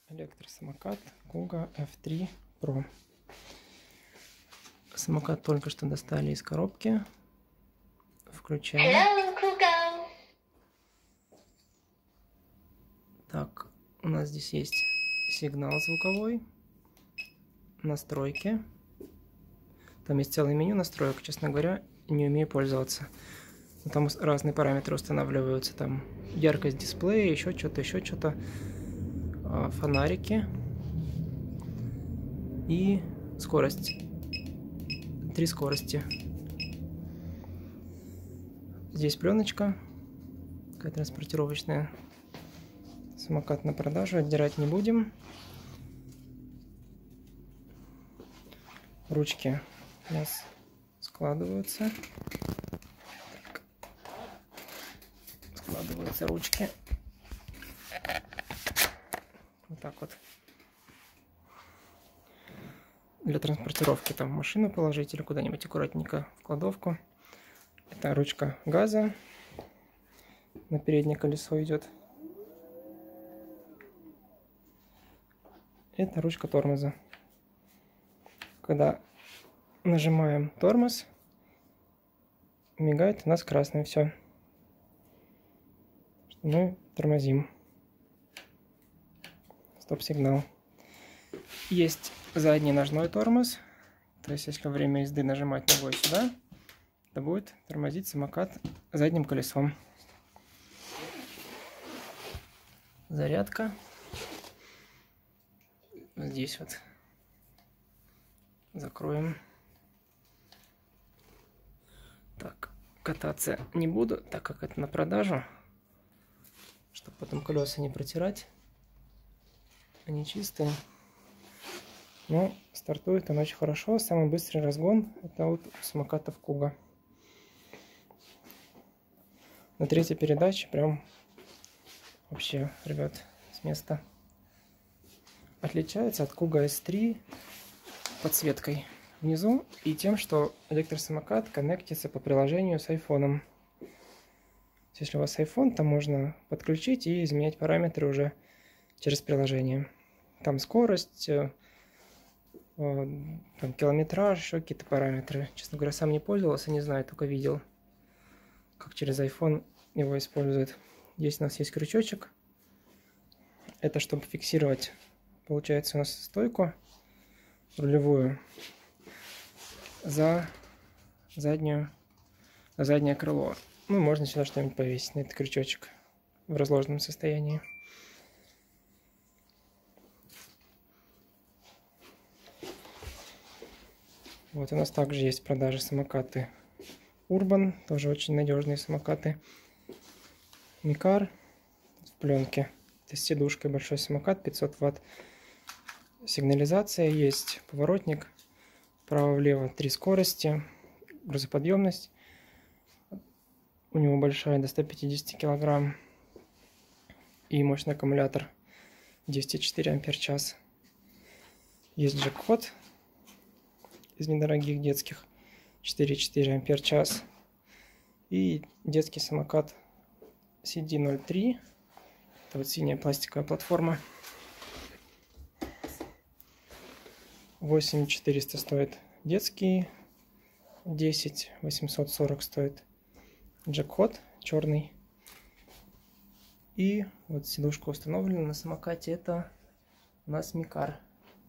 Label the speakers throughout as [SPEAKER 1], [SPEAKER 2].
[SPEAKER 1] Электросамокат Kuga F3 Pro. Самокат только что достали из коробки. Включаем.
[SPEAKER 2] Hello, Kuga.
[SPEAKER 1] Так, у нас здесь есть сигнал звуковой, настройки. Там есть целое меню настроек, честно говоря, не умею пользоваться. Но там разные параметры устанавливаются. Там яркость дисплея, еще что-то. Фонарики и скорость. 3 скорости. Здесь пленочка, такая транспортировочная. Самокат на продажу, отдирать не будем. Ручки у нас складываются. Так. Складываются ручки. Вот так вот. Для транспортировки там в машину положить или куда-нибудь аккуратненько в кладовку. Это ручка газа. На переднее колесо идет. Это ручка тормоза. Когда нажимаем тормоз, мигает у нас красное все. Мы тормозим. Стоп-сигнал. Есть задний ножной тормоз. То есть, если во время езды нажимать ногой сюда, то будет тормозить самокат задним колесом. Зарядка. Здесь вот. Закроем. Так, кататься не буду, так как это на продажу. Чтобы потом колеса не протирать. Они чистые. Но стартует он очень хорошо. Самый быстрый разгон это вот самокатов Kuga. На третьей передаче прям вообще рвет с места. Отличается от Kuga S3 подсветкой внизу и тем, что электросамокат коннектится по приложению с айфоном. Если у вас iPhone, то можно подключить и изменять параметры уже через приложение. Там скорость, там километраж, еще какие-то параметры. Честно говоря, сам не пользовался, не знаю, только видел, как через iPhone его используют. Здесь у нас есть крючочек. Это чтобы фиксировать, получается, у нас стойку рулевую за заднее крыло. Ну, можно сюда что-нибудь повесить на этот крючочек в разложенном состоянии. Вот у нас также есть в продаже самокаты Urban, тоже очень надежные самокаты. Микар в пленке, это с сидушкой, большой самокат, 500 Вт. Сигнализация есть, поворотник, вправо-влево 3 скорости, грузоподъемность. У него большая, до 150 килограмм. И мощный аккумулятор 204 ампер-час. Есть джекпот из недорогих детских 4,4 ампер-час. И детский самокат CD03. Это вот синяя пластиковая платформа. 8400 стоит детский. 10840 стоит джекпот черный. И вот сидушка установлена на самокате. Это у нас Микар.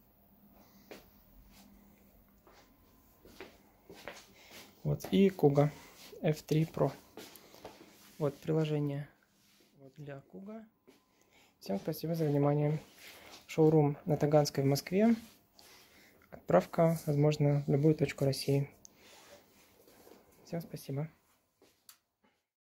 [SPEAKER 1] Вот, и Kuga F3 Pro. Вот приложение вот для Kuga. Всем спасибо за внимание. Шоурум на Таганской в Москве. Отправка, возможно, в любую точку России. Всем спасибо.